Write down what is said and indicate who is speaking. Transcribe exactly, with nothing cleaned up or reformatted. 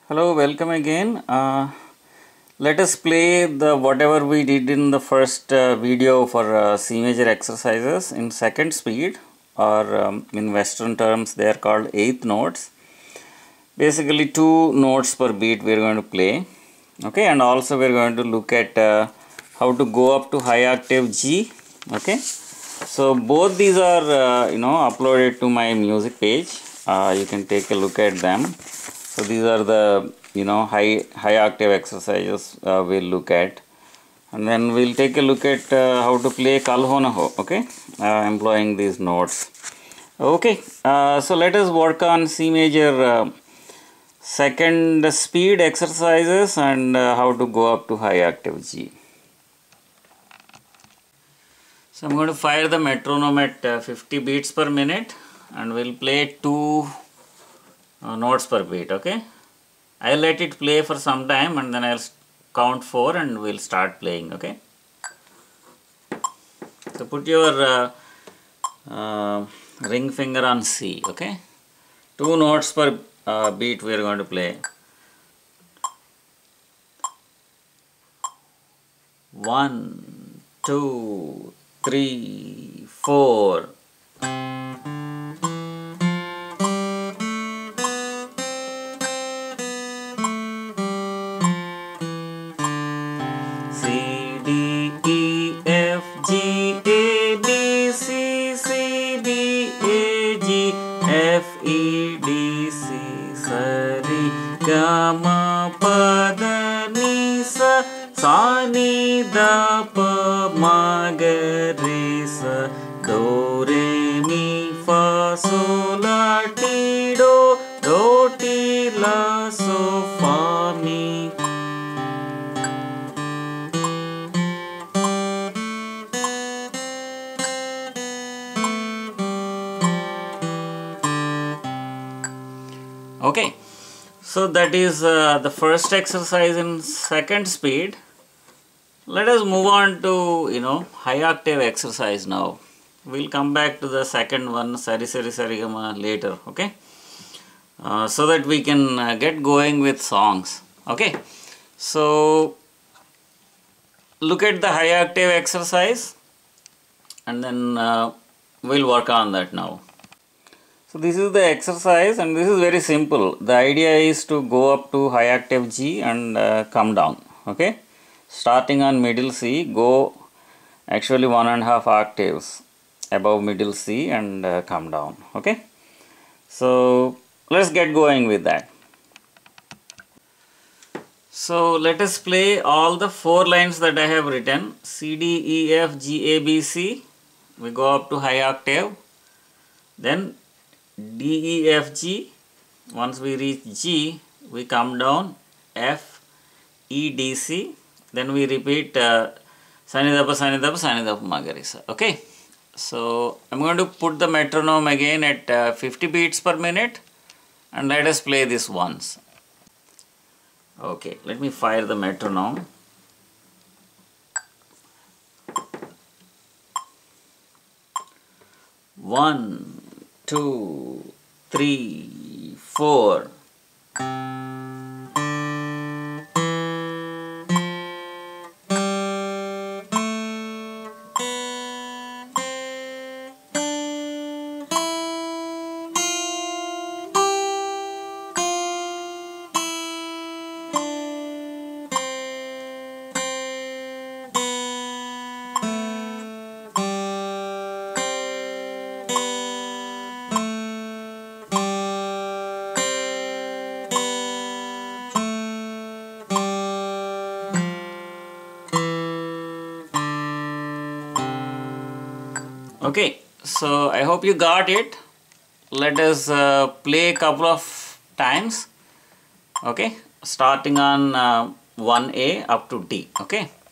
Speaker 1: Hello, welcome again. Uh, let us play the whatever we did in the first uh, video for uh, C major exercises in second speed, or um, in Western terms they are called eighth notes. Basically two notes per beat we are going to play. Okay, and also we are going to look at uh, how to go up to high octave G. Okay, so both these are uh, you know uploaded to my music page. Uh, you can take a look at them. So these are the you know high high octave exercises uh, we'll look at, and then we'll take a look at uh, how to play Kalhonaho. Okay, uh, employing these notes. Okay, uh, so let us work on C major uh, second speed exercises and uh, how to go up to high octave G. So I'm going to fire the metronome at uh, fifty beats per minute, and we'll play two uh, notes per beat. Okay, I'll let it play for some time and then I'll count four and we'll start playing. Okay, so put your uh, uh, ring finger on C. Okay, two notes per uh, beat we are going to play. One, two, three, four. C, D, E, F, G, A, B, C, C, D, A, G, F, E, D, C, sa, re, ga, ma, pa, da, ni, sa, sa, ni, da, pa, ma, ga, re, sa, do, re, mi, fa, sol, la, ti, do, do, ti, la, so, fa, mi. Okay, so that is uh, the first exercise in second speed. Let us move on to you know high octave exercise now. We'll come back to the second one, sari sari sarigama, later. Okay, uh, so that we can uh, get going with songs. Okay, so look at the high octave exercise, and then uh, we'll work on that now. So this is the exercise, and this is very simple. The idea is to go up to high octave G and uh, come down. Okay, starting on middle C, go actually one and a half octaves above middle C and uh, come down. Okay, so let's get going with that. So let us play all the four lines that I have written: C, D, E, F, G, A, B, C. We go up to high octave, then D, E, F, G. Once we reach G, we come down, F, E, D, C. Then we repeat uh, Sanidapa, Sanidapa, Sanidapa, Magarisa. Okay, so I'm going to put the metronome again at uh, fifty beats per minute, and let us play this once. Okay, let me fire the metronome. One, two, three, four. Okay, so I hope you got it. Let us uh, play a couple of times. Okay, starting on uh, one A up to D. Okay.